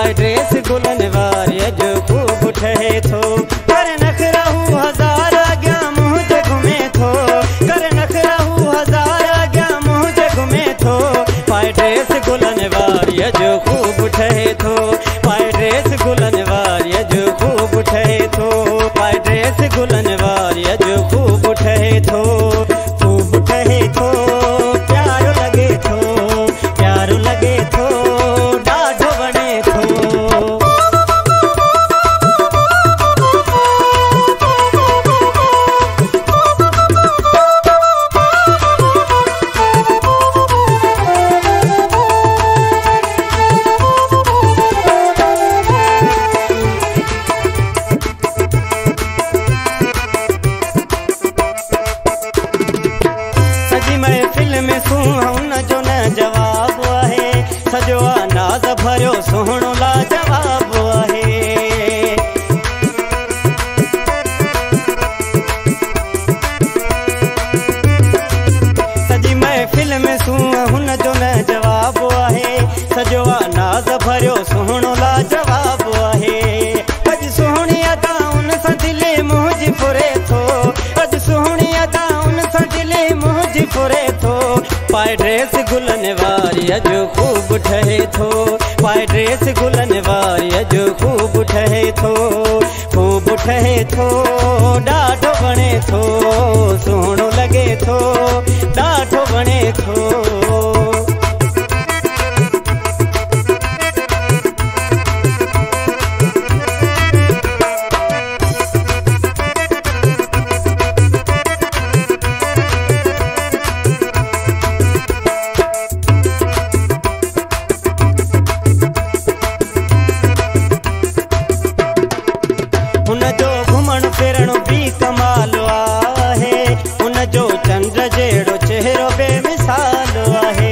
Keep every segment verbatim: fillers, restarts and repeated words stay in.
पाए ड्रेस गुलन वारी अजो खूब ठहे थो। कर नखराहू हजार आग्या मुझे घुमे थो, कर नखराहू हजार आग्या मुझे घुमे थो। पाए ड्रेस गुलन वारी अजो खूब ठहे थो, पाए ड्रेस गुलन वारी अजो खूब ठहे थो, पाए ड्रेस गुलन वारी अजो खूब ठहे थो, खूब ठहे थो। प्यारो लगे थो, प्यारो लगे थो, डाढो वणे थो। सजी महफिल में सुन जो न जवाब है, सजो नाज़ भरियो सुहिणो लाजवाब है। सजी महफिल में सुन जो न जवाब है, सजो नाज़ भरियो सुहिणो लाजवाब है। अज सुहिणी अदा उन सां दिले मुंहिंजी फुरे थो, अज सुहिणी अदा उन सां दिले मुंहिंजी फुरे थो। पाए ड्रेस गुलन वारी अजो खूब ठहे थो, पाए ड्रेस गुलन वारी अजो खूब ठहे थो, खूब ठहे थो। डाढो वणे थो, सुहिणो लगे थो, डाढो वणे थो। उनजो घुमण फिरण भी कमाल आहे, उनजो चंद्र जहिड़ो चेहरो बेमिसाल आहे।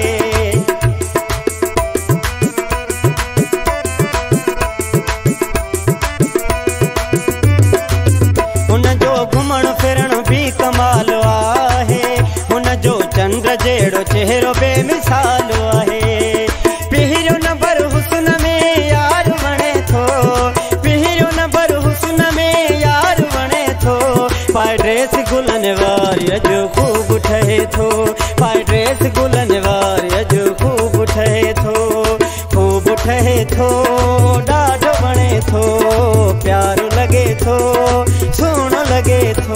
उनजो घुमण फिरण भी कमाल आहे, उनजो चंद्र जहिड़ो चेहरो बेमिसाल आहे। पहिरियों नंबर हुस्न में यार वणे थो, पहिरियों नंबर हुस्न में यार वणे थो। पाए ड्रेस गुलन वारी अजो खूब ठहे थो, पाए ड्रेस गुलन वारी अजो खूब ठहे थो, खूब ठहे थो। डाढो वणे थो, प्यारो लगे थो, सुहिणो लगे थो।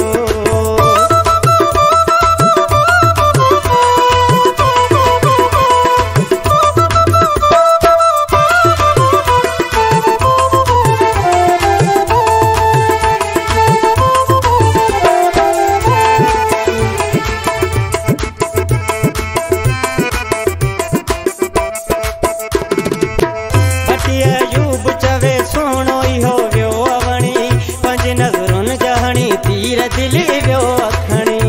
अयूब चवे सुहिणो इहो वियो अवणी, पंज नज़रुनि जहणी तीर दिली वियो अखणी।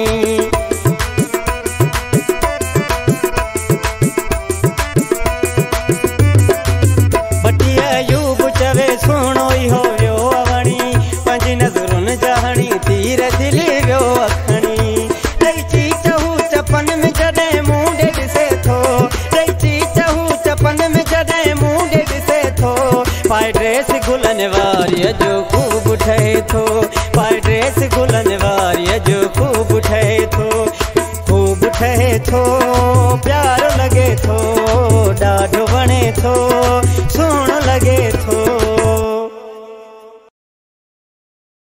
बटी अयूब चवे सुहिणो इहो वियो अवणी, पंज नज़रुनि जहणी तीर दिली वियो अखणी। रही चीचहू चपन में जॾहिं मूं ॾे ॾिसे थो, रही चीचहू चपन में जॾहिं मूं ॾे ॾिसे थो। पाए ड्रेस गुलन वारी अजो खूब ठहे थो, पाए ड्रेस गुलन वारी अजो खूब ठहे थो, खूब ठहे थो। प्यारो लगे थो, डाढो वणे थो, सुहिणो लगे थो।